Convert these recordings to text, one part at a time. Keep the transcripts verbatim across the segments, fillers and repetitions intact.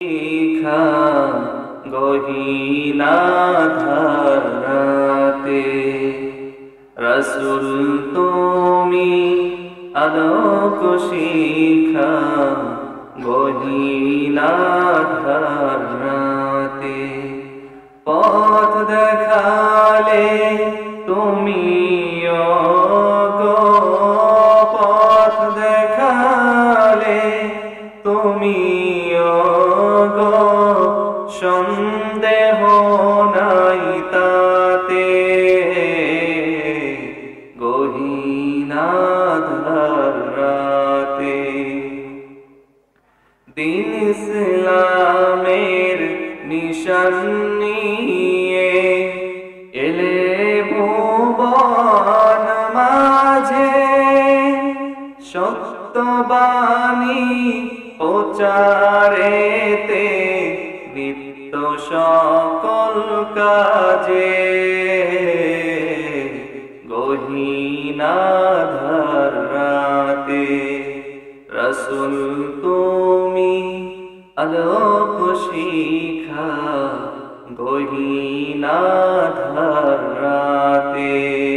শিখা গহীনা ধারাতে রসুল তুমি আলোক শিখা গহীনা ধারাতে পথ দেখালে তুমি গো পথ দেখালে তুমি গো সন্দেহ নাই তাতে গহীনা ধারাতে দিন ইসলামের নিশান নিয়ে এলে ভুবন মাঝে সত্যবাণী প্রচারেতে নিত্য সকল কাজে গহীনা ধারাতে রসুল তুমি আলোক শিখা গহীনা ধারাতে।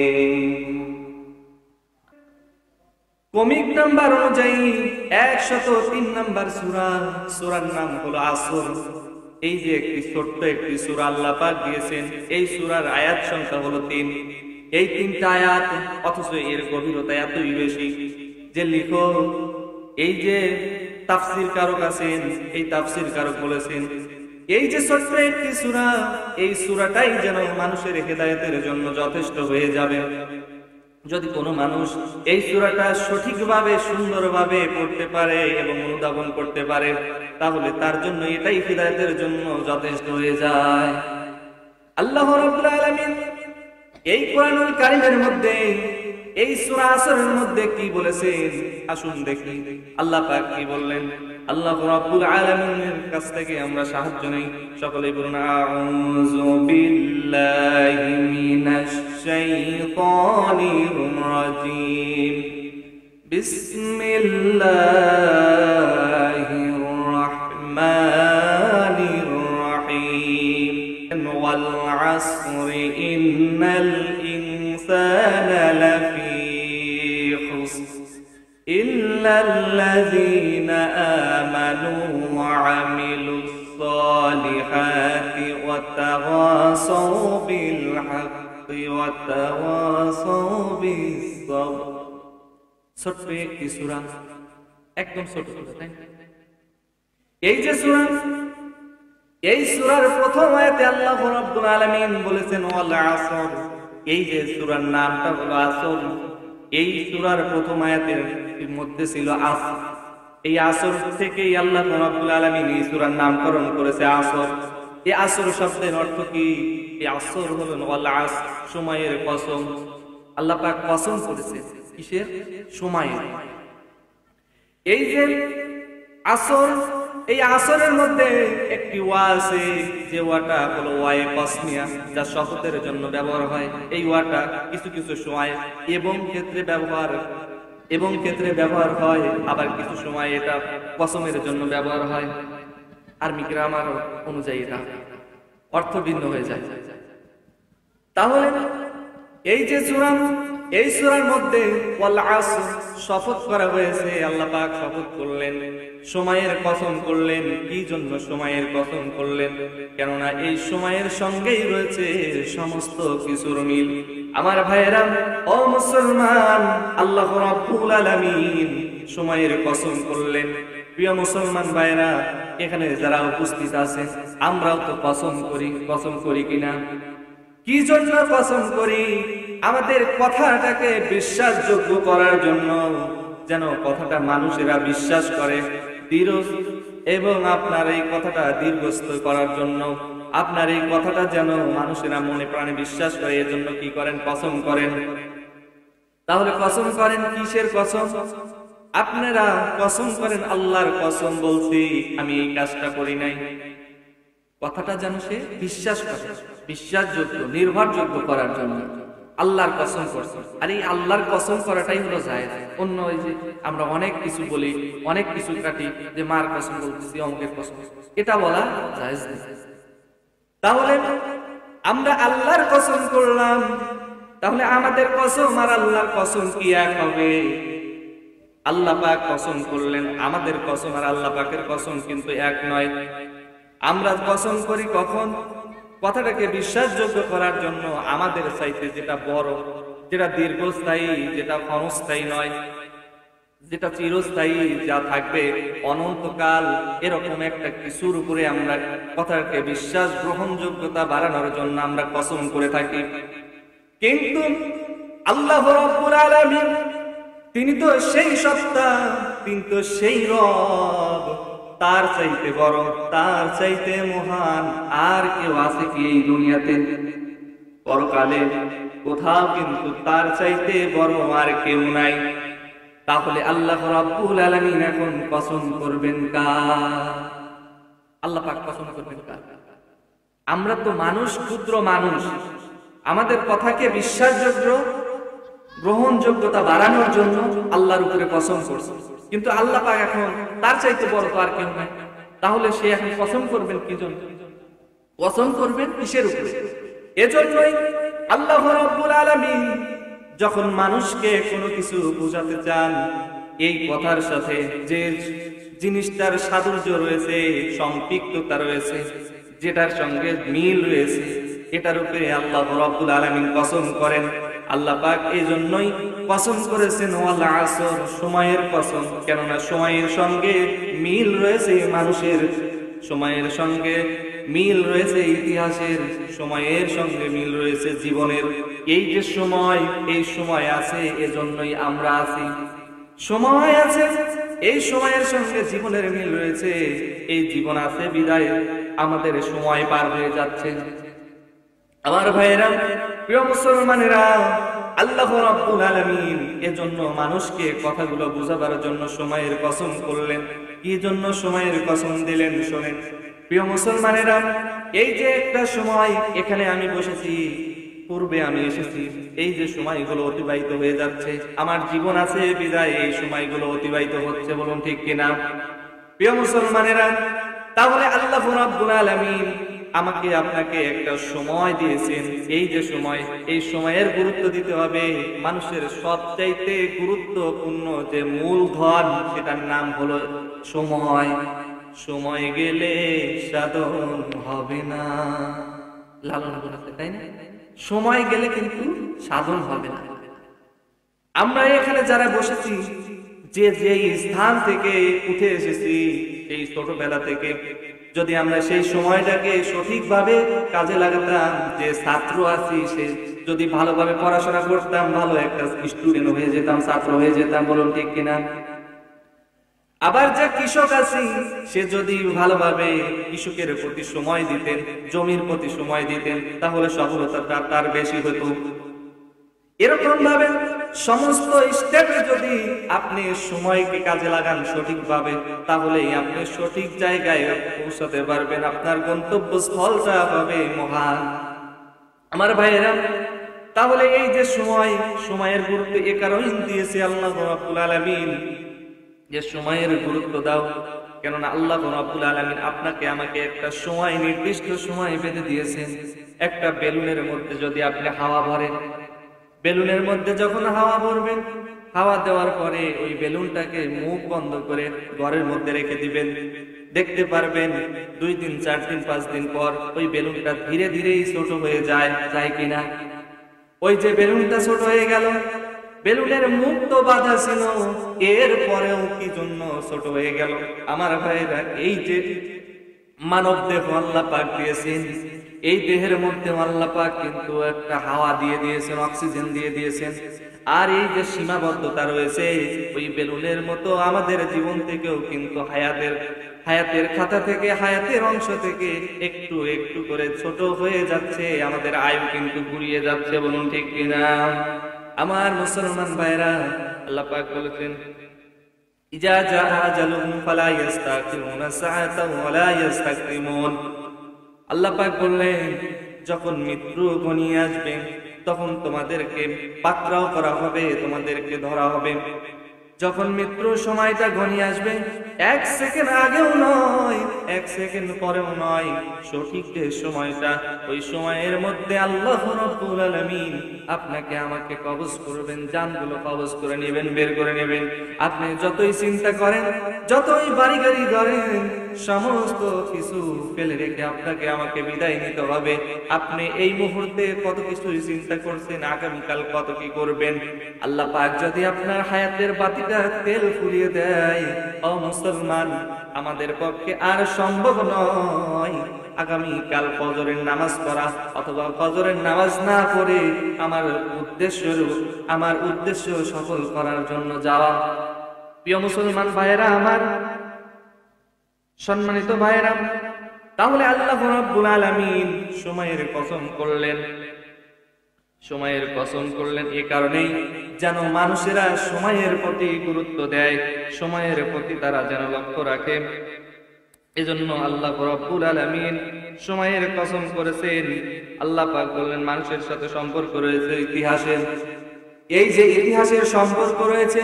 কমিক নাম্বার অনুযায়ী একশত তিন নাম্বার সূরা, সূরার নাম হলো আসর। এই যে একটি ছোট্ট একটি সূরা আল্লাহ পাক দিয়েছেন, এই সূরার আয়াত সংখ্যা হলো তিন। এই তিনটা আয়াত, অথচ এর গভীরতা এতই বেশি যে লিখো এই যে তাফসীর কারক আছেন, এই তাফসীর কারক বলেছেন এই যে ছোট্ট একটি সূরা, এই সূরাটাই যেন মানুষের হেদায়েতের জন্য যথেষ্ট হয়ে যাবে। যদি কোনো মানুষ এই সূরাটা সঠিকভাবে সুন্দরভাবে পড়তে পারে এবং অনুধাবন করতে পারে, তাহলে তার জন্য এটাই হিদায়াতের জন্য যথেষ্ট হয়ে যায়। আল্লাহ রাব্বুল আলামিন এই কোরআনুল কারীমের মধ্যে এই সূরা আসরের মধ্যে কি বলেছেন আসুন দেখি। আল্লাহ পাক কি বললেন, আল্লাহ রাব্বুল আলামিনের কাছ থেকে আমরা সাহায্য নেই। সকলেই বলুন আউযু বিল্লাহি মিনাশ শাইতানির রাজীম। বিসমিল্লাহির রাহমানির রাহিম। ওয়াল আসরি ইন্নাল ইনসানা লাফি إلا الذين آمنوا وعملوا الصالحات وتواصوا بالحق وتواصوا بالصبر। ছোট্ট একটি সূরা, একদম ছোট সূরা, তাই না? এই যে সূরা, এই সূরার প্রথম আয়াতে আল্লাহ রাব্বুল আলামিন বলেছেন ওয়াল আসর। এই যে সূরার নামটা হলো আসর, এই সূরার প্রথম আয়াতের মধ্যে ছিল আসর। এই আসর থেকেই আল্লাহ রাব্বুল আলামিন এই সূরার নামকরণ করেছে আসর। এই আসর শব্দের অর্থ কি? এই আসর হলো ওয়াল আসর, সময়ের কসম। আল্লাহ পাক কসম করেছে কিসের? সময়ের। এই যে আসর, এই আসরের মধ্যে একটি ওয়া আছে, যে ওয়াটা হলো ওয়ায়ে কসমিয়া, যা শপথের জন্য ব্যবহার হয়। এই ওয়াটা কিছু কিছু সময় এবং ক্ষেত্রে ব্যবহার এবং ক্ষেত্রে ব্যবহার হয়, আবার কিছু সময় এটা কসমের জন্য ব্যবহার হয়। আরবি গ্রামার অনুযায়ী এটা অর্থ ভিন্ন হয়ে যায়। তাহলে এই যে সূরা, এই সূরার মধ্যে ওয়াল আসর শপথ করা হয়েছে। আল্লাহ পাক শপথ করলেন, সময়ের কসম করলেন। কি জন্য সময়ের কসম করলেন? কেননা এই সময়ের সঙ্গেই রয়েছে সমস্ত কিছুর মিল। আমার ভাইয়েরা, ও মুসলমান, আল্লাহ রাব্বুল আলামিন সময়ের কসম করলেন। প্রিয় মুসলমান ভাইয়েরা, এখানে যারা উপস্থিত আছে, আমরাও তো কসম করি। কসম করি কিনা? কি জন্য কসম করি? আমাদের কথাটাকে বিশ্বাসযোগ্য করার জন্য, যেন কথাটা মানুষেরা বিশ্বাস করে দৃঢ়, এবং আপনার এই কথাটা দীর্ঘস্থায়ী করার জন্য, আপনার এই কথাটা যেন মানুষেরা মনে প্রাণে বিশ্বাস করে, এর জন্য কি করেন? কসম করেন। তাহলে কসম করেন কিসের কসম? আপনারা কসম করেন আল্লাহর কসম বলছি আমি এই কাজটা করি নাই। কথাটা যেন সে বিশ্বাস করে, বিশ্বাসযোগ্য, নির্ভরযোগ্য করার জন্য। আল্লাহর কসম করছি। আর এই আল্লাহর কসম করাটাই হলো জায়েজ। অন্য ওই যে আমরা অনেক কিছু বলি, অনেক কিছু কাটি, যে মার কসম বলতেছি, অমুকের কসম, এটা বলা জায়েজ নেই। তাহলে আমরা আল্লাহর কসম করলাম, তাহলে আমাদের কসম আর আল্লাহর কসম কি এক হবে? আল্লাহ পাক কসম করলেন, আমাদের কসম আর আল্লাহ পাকের কসম কিন্তু এক নয়। আমরা কসম করি কখন? কথাটাকে বিশ্বাসযোগ্য করার জন্য আমাদের চাইতে যেটা বড়, যেটা দীর্ঘস্থায়ী, যেটা ক্ষণস্থায়ী নয়, যেটা চিরস্থায়ী, যা থাকবে অনন্তকাল, এরকম একটা কিছুর উপরে আমরা কথাকে বিশ্বাস গ্রহণযোগ্যতা বাড়ানোর জন্য আমরা কসম করে থাকি। কিন্তু আল্লাহ রাব্বুল আলামিন তিনি তো সেই সত্তা, তিনি তো সেই রব, তার চাইতে বড়, তার চাইতে মহান আর কেউ আছে কি এই দুনিয়াতে? পরকালে কোথাও কিন্তু তার চাইতে বড় আর কেউ নাই। তাহলে আল্লাহ রাব্বুল আলামিন এখন কসম করবেন কার? আল্লাহ পাক কসম করবেন কার? আমরা তো মানুষ, ক্ষুদ্র মানুষ, আমাদের কথাকে বিশ্বাসযোগ্য গ্রহণযোগ্যতা বাড়ানোর জন্য আল্লাহর উপরে কসম করছে, কিন্তু আল্লাহ পাক এখন তার চাইতে বড় তো আর কেউ নাই। তাহলে সে এখন কসম করবেন কি জন্য? কসম করবেন কিসের উপরে? এজন্যই আল্লাহ রাব্বুল আলামিন যখন মানুষকে কোনো কিছু বোঝাতে চান, এই কথার সাথে যে জিনিসটার সাদৃশ্য রয়েছে, সম্পৃক্ততা রয়েছে, যেটার সঙ্গে মিল রয়েছে, এটার উপরে আল্লাহ রাব্বুল আলামিন কসম করেন। আল্লাহ পাক এই জন্যই কসম করেছেন ওয়াল আসর, সময়ের কসম। কেননা সময়ের সঙ্গে মিল রয়েছে মানুষের, সময়ের সঙ্গে মিল রয়েছে ইতিহাসের, সময়ের সঙ্গে মিল রয়েছে জীবনের। এই যে সময়, এই সময় আছে, এজন্যই আমরা আছি। সময় আছে, এই সময়ের সঙ্গে জীবনের মিল রয়েছে, এই জীবন আছে বিদায় আমাদের সময় পার হয়ে যাচ্ছে। আমার ভাইয়েরা, প্রিয় মুসলমানেরা, আল্লাহ রাব্বুল আলামিন এজন্য মানুষকে কথাগুলো বোঝাবার জন্য সময়ের কসম করলেন। কি জন্য সময়ের কসম দিলেন শোনেন প্রিয় মুসলমানেরা। এই যে একটা সময়, এখানে আমি বসেছি, পূর্বে আমি এসেছি, এই যে সময়গুলো অতিবাহিত হয়ে যাচ্ছে, আমার জীবন আছে বিদায় এই সময়গুলো অতিবাহিত হচ্ছে, বলুন ঠিক কিনা প্রিয় মুসলমানেরা? তাহলে আল্লাহ রাব্বুল আলামিন আমাকে আপনাকে একটা সময় দিয়েছেন। এই যে সময়, এই সময়ের গুরুত্ব দিতে হবে। মানুষের সবচাইতে গুরুত্বপূর্ণ যে মূলধন, সেটার নাম হলো সময়। সময় গেলে সাধন হবে না, লালন বলেছে, তাই না? সময় গেলে কিন্তু সাধন হবে না। আমরা এখানে যারা বসেছি, যে যে স্থান থেকে উঠে এসেছি, এই ছোটবেলা থেকে যদি আমরা সেই সময়টাকে সঠিকভাবে কাজে লাগাতাম, যে ছাত্র আছি সে যদি ভালোভাবে পড়াশোনা করতাম, ভালো একটা স্টুডেন্ট হয়ে যেতাম, ছাত্র হয়ে যেতাম, বলুন ঠিক কিনা? আবার যে কৃষক আছি, সে যদি ভালোভাবে কৃষকের প্রতি সময় দিতেন, জমির প্রতি সময় দিতেন, তাহলে সফলতাটা তার বেশি হতো। এরকম ভাবে সমস্ত স্টেপে যদি আপনি সময়কে কাজে লাগান সঠিকভাবে, তাহলেই আপনি সঠিক জায়গায় পৌঁছাতে পারবেন, আপনার গন্তব্যস্থলটা হবে মহান। আমার ভাইয়েরা, তাহলে এই যে সময়, সময়ের গুরুত্ব এ কারণে দিয়েছে আল্লাহ রাব্বুল আলামিন, যে সময়ের গুরুত্ব দাও। কেননা আল্লাহ রাব্বুল আলামিন আপনাকে আমাকে একটা সময়, নির্দিষ্ট সময় বেঁধে দিয়েছেন। একটা বেলুনের মধ্যে যদি আপনি হাওয়া ভরেন, বেলুনের মধ্যে যখন হাওয়া ভরবেন, হাওয়া দেওয়ার পরে ওই বেলুনটাকে মুখ বন্ধ করে ঘরের মধ্যে রেখে দিবেন, দেখতে পারবেন দুই দিন, চার দিন, পাঁচ দিন পর ওই বেলুনটা ধীরে ধীরেই ছোট হয়ে যায়, যায় কিনা? ওই যে বেলুনটা ছোট হয়ে গেল, বেলুনের মুখ তো বাঁধা ছিল, এর পরেও কি জন্য ছোট হয়ে গেল? আমার ভাইরা, এই যে মানব দেহ আল্লাহ পাক দিয়েছেন, এই দেহের মধ্যে আল্লাহ পাক কিন্তু একটা হাওয়া দিয়ে দিয়েছেন, অক্সিজেন দিয়ে দিয়েছেন। আর এই যে সীমাবদ্ধতা রয়েছে, ওই বেলুনের মতো আমাদের জীবন থেকেও কিন্তু হায়াতের হায়াতের খাতা থেকে, হায়াতের অংশ থেকে একটু একটু করে ছোট হয়ে যাচ্ছে, আমাদের আয়ু কিন্তু ঘুরিয়ে যাচ্ছে, বলুন ঠিক কিনা? আমার মুসলমান ভাইরা, আল্লাহ পাক বলেছেন, ইজা জাআ আজালুহুম ফালা ইস্তাখিরুনা সাআতান ওয়ালা ইস্তাকদিমুন। আল্লাহ পাক বললেন, যখন মৃত্যু ঘনিয়ে আসবে, তখন তোমাদেরকে পাকড়াও করা হবে, তোমাদেরকে ধরা হবে। যখন মৃত্যুর সময়টা ঘনিয়ে আসবে, এক সেকেন্ড আগেও নয়, এক সেকেন্ড পরেও নয়, সঠিক যে সময়টা, ওই সময়ের মধ্যে আল্লাহ রাব্বুল আলামিন আপনাকে আমাকে কবজ করবেন, জানগুলো কবজ করে নেবেন, বের করে নেবেন। আপনি যতই চিন্তা করেন, যতই বাড়ি গাড়ি করেন, সমস্ত কিছু ফেলে রেখে আপনাকে আমাকে বিদায় নিতে হবে। আপনি এই মুহূর্তে কত কিছু চিন্তা করছেন, আগামীকাল কত কি করবেন। আল্লাহ পাক যদি আপনার হায়াতের বাতিটা তেল ফুরিয়ে দেয়, ও মুসলমান, আমাদের পক্ষে আর সম্ভব নয় আগামীকাল ফজরের নামাজ পড়া, অথবা ফজরের নামাজ না পড়ে আমার উদ্দেশ্য আমার উদ্দেশ্য সফল করার জন্য যাওয়া। প্রিয় মুসলমান ভাইয়েরা আমার, সম্মানিত ভাইয়েরা, তাহলে আল্লাহ রাব্বুল আলামিন সময়ের কসম করলেন। সময়ের কসম করলেন এ কারণেই যেন মানুষেরা সময়ের প্রতি গুরুত্ব দেয়, সময়ের প্রতি তারা যেন লক্ষ্য রাখে। এজন্য আল্লাহ রাব্বুল আলামিন সময়ের কসম করেছেন। আল্লাহ পাক বললেন মানুষের সাথে সম্পর্ক রয়েছে ইতিহাসের। এই যে ইতিহাসের সম্পর্ক রয়েছে,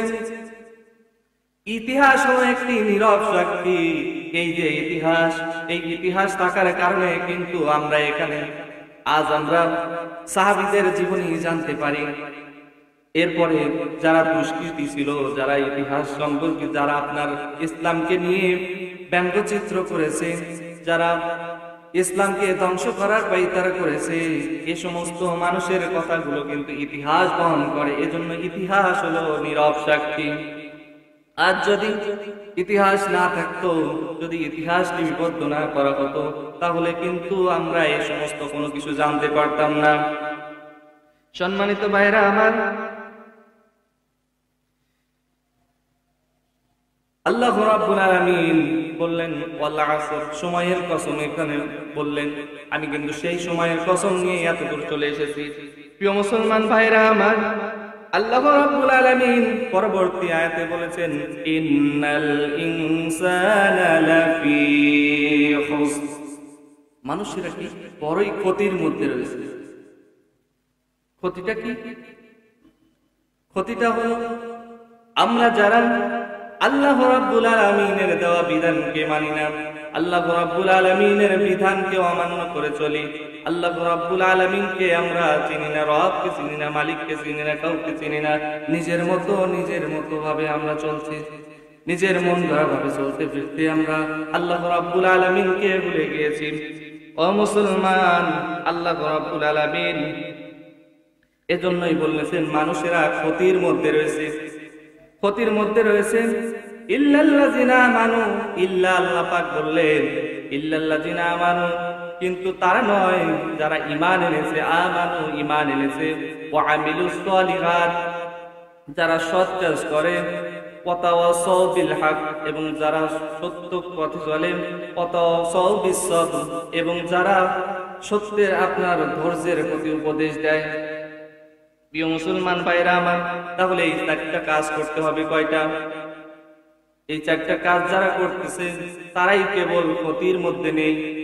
ইতিহাস হলো একটি নীরব সাক্ষী। এই যে ইতিহাস, এই ইতিহাস থাকার কারণে কিন্তু আমরা এখানে আজ আমরা সাহাবীদের জীবনী জানতে পারি। এরপরে যারা দুষ্কৃতী ছিল, যারা ইতিহাস সম্পর্কে, যারা আপনার ইসলামকে নিয়ে ব্যঙ্গচিত্র করেছে, যারা ইসলামকে ধ্বংস করার পায়তারা করেছে, এই সমস্ত মানুষের কথাগুলো কিন্তু ইতিহাস বহন করে। এজন্য ইতিহাস হলো নীরব সাক্ষী। আজ যদি ইতিহাস না থাকতো, যদি ইতিহাস লিপিবদ্ধ না করা হতো, তাহলে কিন্তু আমরা এই সমস্ত কোনো কিছু জানতে পারতাম না। সম্মানিত ভাইরা আমার, আল্লাহ রাব্বুল আলামিন বললেন ওয়াল আসর, সময়ের কসম এখানে বললেন। আমি কিন্তু সেই সময়ের কসম নিয়ে এতদূর চলে এসেছি। প্রিয় মুসলমান ভাইরা আমার, আল্লাহ রাব্বুল আলামিন পরবর্তী আয়াতে বলেছেন ইন্নাল ইনসানা লাফি খুসর, মানুষেরা কি বড়ই ক্ষতির মধ্যে রয়েছে। ক্ষতিটা কি? ক্ষতিটা হলো আমরা যারা আল্লাহ রাব্বুল আলামিনের দেওয়া বিধানকে মানি না, আল্লাহ রাব্বুল আলামিনের বিধানকে অমান্য করে চলি, আল্লাহ রাব্বুল আলামিনকে আমরা চিনি না, রবকে চিনি না, মালিককে চিনি না, কাউকে চিনি না। নিজের মতো নিজের মতো ভাবে আমরা চলছি, নিজের মন গড়া ভাবে চলতে ফিরতে আমরা আল্লাহ রাব্বুল আলামিনকে ভুলে গিয়েছি। ও মুসলমান, আল্লাহ রাব্বুল আলামিন এজন্যই বলেছেন মানুষেরা ক্ষতির মধ্যে রয়েছে, ক্ষতির মধ্যে রয়েছে। ইল্লাল্লাযিনা আমানু, ইল্লা আল্লাহ পাক বললেন ইল্লাল্লাযিনা আমানু, কিন্তু তারা নয় যারা ঈমান এনেছে। আমানু, ঈমান এনেছে। ওয়া আমিলুস সলিহাত, যারা সৎ কাজ করে। ওয়া তাওয়াসাউ বিল হক, এবং যারা সত্য পথে চলে। ওয়া তাওয়াসাউ বিস সবর, এবং যারা সত্যের আপনার ধৈর্যের প্রতি উপদেশ দেয়। প্রিয় মুসলমান ভাইরা আমার, তাহলে এই চারটা কাজ করতে হবে। কয়টা? এই চারটা কাজ যারা করতেছে তারাই কেবল ক্ষতির মধ্যে নেই,